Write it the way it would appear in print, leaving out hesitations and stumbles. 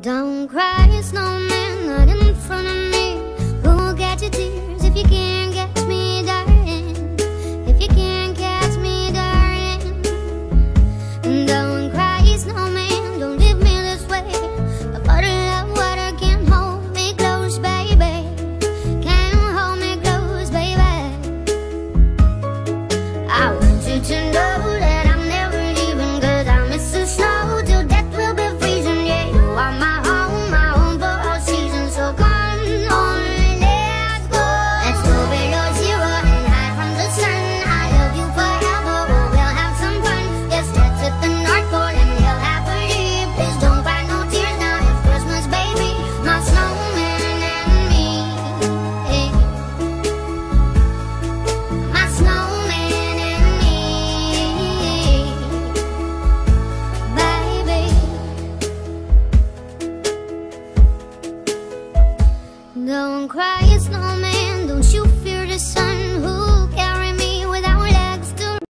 Don't cry, snowman, not in front of me. Who'll catch your tears if you can't catch me, darling? If you can't catch me, darling. Don't cry, snowman, don't leave me this way. A bottle of water can't hold me close, baby. Can't hold me close, baby. I want you to know that I'm never leaving, 'cause I miss the snow till death will be freezing. Yeah, you are my home for all seasons. So come on, let's go. Let's go below zero and hide from the sun. I love you forever, oh, we'll have some fun. Yes, let's hit the North Pole and we'll happily. Please don't cry no tears now, it's Christmas, baby. My snowman and me, hey. My snowman and me, baby. Don't cry, snowman, don't you feel